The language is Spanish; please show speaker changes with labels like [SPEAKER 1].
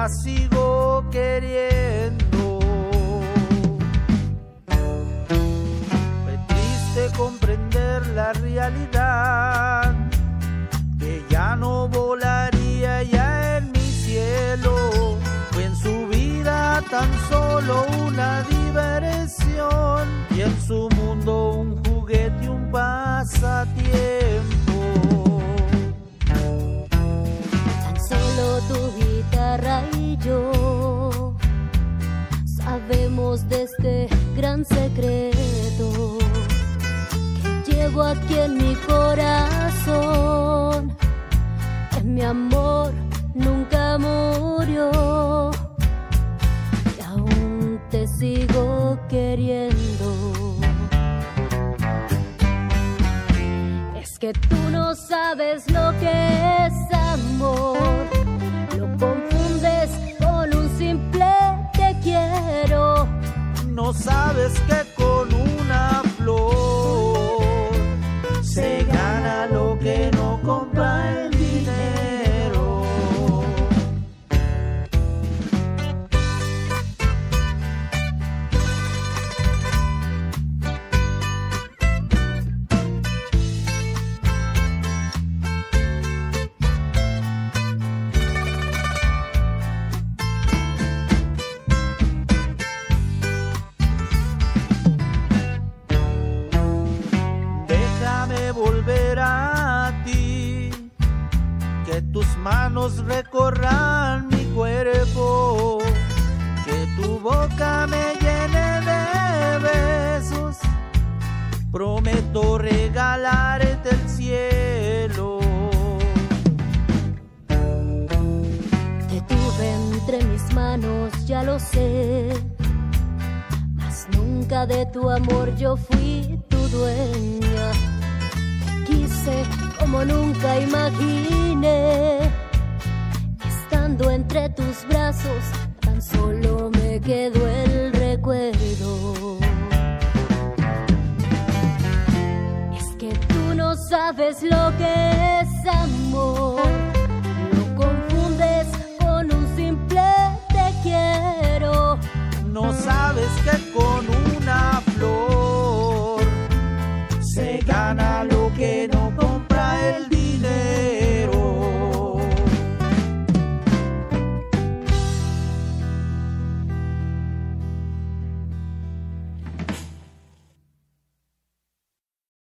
[SPEAKER 1] la sigo queriendo. Fue triste comprender la realidad, que ya no volaría ya en mi cielo. Fue en su vida tan solo una diversión, y en su mundo un juguete y un pasatiempo.
[SPEAKER 2] Tan solo tu guitarra y yo sabemos de este gran secreto que llevo aquí en mi corazón, que mi amor nunca murió y aún te sigo queriendo. Es que tú no sabes lo que es amor, lo confundes con un simple te quiero.
[SPEAKER 1] No sabes que con una flor se gana lo que no compra el dinero. Volver a ti, que tus manos recorran mi cuerpo, que tu boca me llene de besos. Prometo regalarte el cielo.
[SPEAKER 2] Te tuve entre mis manos, ya lo sé, mas nunca de tu amor yo fui tu dueña. Quise como nunca imaginé, estando entre tus brazos tan solo me quedó el recuerdo. Es que tú no sabes lo que es amor,